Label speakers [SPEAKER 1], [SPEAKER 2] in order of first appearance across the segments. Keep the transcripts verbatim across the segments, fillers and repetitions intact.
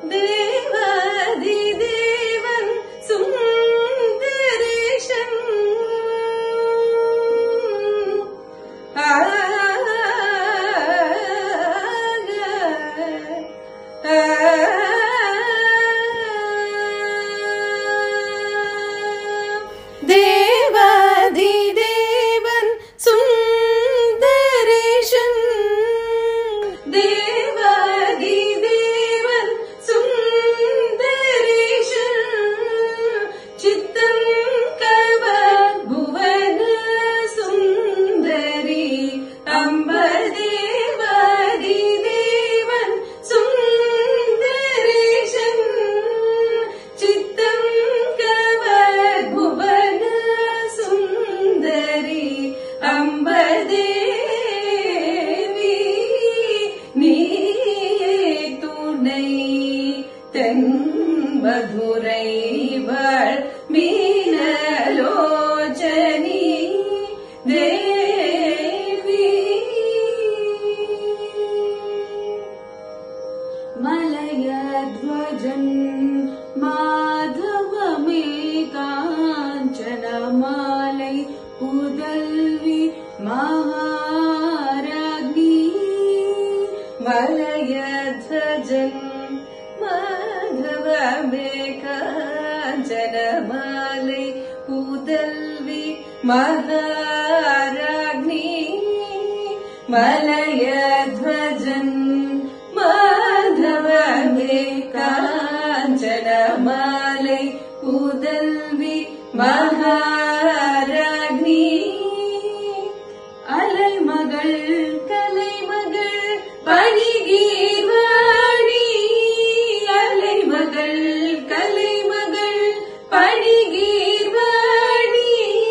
[SPEAKER 1] தேவாதி தேவன் சுந்தரேஷன் தேவாதி தேவன் சுந்தரேஷன் தேவாதி தேவன் சுந்தரேஷன் சித்தம் கவர் புவன சுந்தரி அம்ப தேவாதி தேவன் சுந்தரேஷன் சித்தம் கவர் புவன சுந்தரி அம்ப தேவி நீயே துணை தென் மதுரை வாழ் மீனலோச்சனி தேவி மலயத்வஜன் மாதவமே காஞ்சனமாலை புதல்வி மகாராஜ்ஞி மலயத்வஜன் மாதவமே காஞ்சனமாலை புதல்வி மகாராஜ்ஞி மலயத்வஜன் மாதவமே காஞ்சனமாலை புதல்வி மகாராஜ்ஞி அலைமகள் கலைமகள் பணிகீர்வாணி அலைமகள் கலைமகள் பணிகீர்வாணி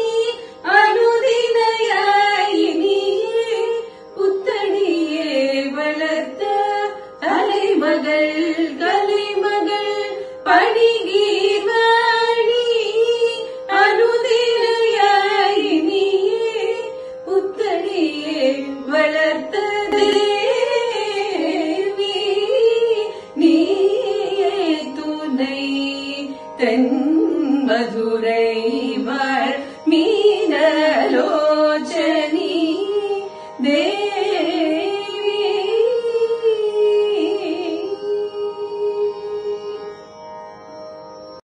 [SPEAKER 1] அனுதினயாயினியே புத்தடியே வளர்த்த அலைமகள் கலைமகள் பணி